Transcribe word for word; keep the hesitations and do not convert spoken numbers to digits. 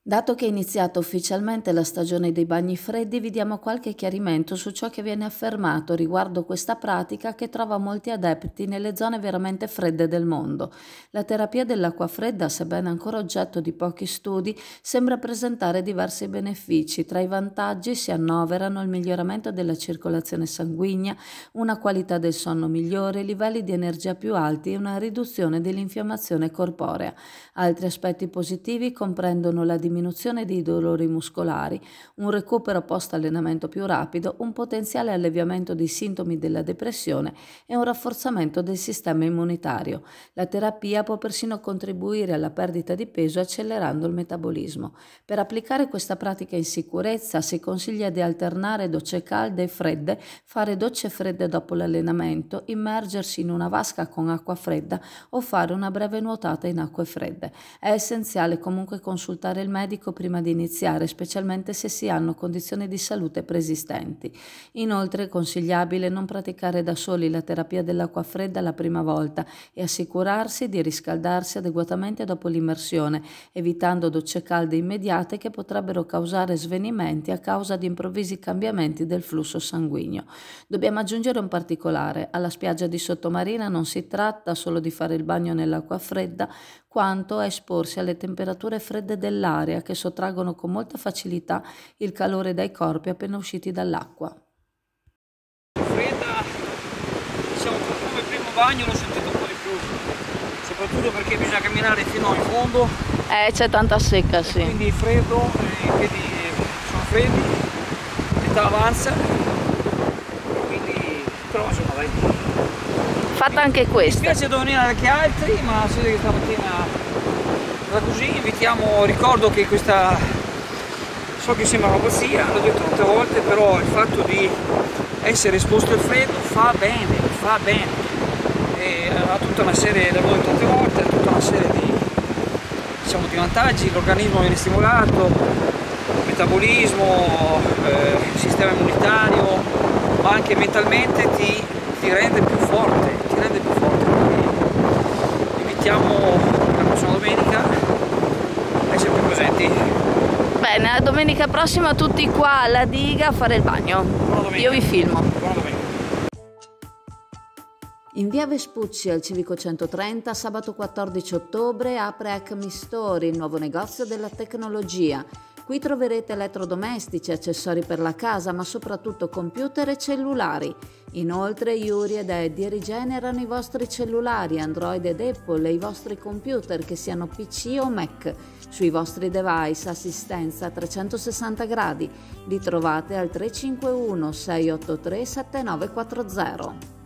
Dato che è iniziata ufficialmente la stagione dei bagni freddi, vi diamo qualche chiarimento su ciò che viene affermato riguardo questa pratica che trova molti adepti nelle zone veramente fredde del mondo. La terapia dell'acqua fredda, sebbene ancora oggetto di pochi studi, sembra presentare diversi benefici. Tra i vantaggi si annoverano il miglioramento della circolazione sanguigna, una qualità del sonno migliore, livelli di energia più alti e una riduzione dell'infiammazione corporea. Altri aspetti positivi comprendono la diminuzione diminuzione dei dolori muscolari, un recupero post-allenamento più rapido, un potenziale alleviamento dei sintomi della depressione e un rafforzamento del sistema immunitario. La terapia può persino contribuire alla perdita di peso accelerando il metabolismo. Per applicare questa pratica in sicurezza si consiglia di alternare docce calde e fredde, fare docce fredde dopo l'allenamento, immergersi in una vasca con acqua fredda o fare una breve nuotata in acque fredde. È essenziale comunque consultare il medico prima di iniziare, specialmente se si hanno condizioni di salute preesistenti. Inoltre è consigliabile non praticare da soli la terapia dell'acqua fredda la prima volta e assicurarsi di riscaldarsi adeguatamente dopo l'immersione, evitando docce calde immediate che potrebbero causare svenimenti a causa di improvvisi cambiamenti del flusso sanguigno. Dobbiamo aggiungere un particolare: alla spiaggia di Sottomarina non si tratta solo di fare il bagno nell'acqua fredda, quanto a esporsi alle temperature fredde dell'aria che sottraggono con molta facilità il calore dai corpi appena usciti dall'acqua. Fredda, diciamo che come primo bagno l'ho sentito un po' di più, soprattutto perché bisogna camminare fino in fondo. Eh, c'è tanta secca, sì. Quindi freddo, i piedi sono freddi, l'età avanza, quindi però insomma dai. Fatta anche questa. Mi spiace dominare anche altri, ma si vede che stamattina va così. Invitiamo, ricordo che questa, so che sembra una pazzia, l'ho detto tante volte, però il fatto di essere esposto al freddo fa bene, fa bene. E ha tutta una serie, l'abbiamo detto tante volte, ha tutta una serie di, diciamo, di vantaggi. L'organismo viene stimolato, il metabolismo, eh, il sistema immunitario, ma anche mentalmente ti, ti rende più forte. Ti rende più forte, quindi invitiamo la prossima domenica a essere più presenti. Bene, la domenica prossima tutti qua alla diga a fare il bagno. Io vi filmo. Buona domenica. In via Vespucci al Civico centotrenta, sabato quattordici ottobre, apre Acme Store, il nuovo negozio della tecnologia. Qui troverete elettrodomestici, accessori per la casa, ma soprattutto computer e cellulari. Inoltre Yuri ed Eddie rigenerano i vostri cellulari, Android ed Apple e i vostri computer, che siano P C o Mac. Sui vostri device assistenza a trecentosessanta gradi. Li trovate al tre cinque uno sei otto tre sette nove quattro zero.